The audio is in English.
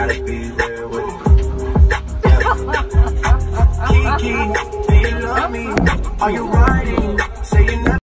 gotta be there with you. Yeah. Kiki, do you love me? Are you riding? Say you never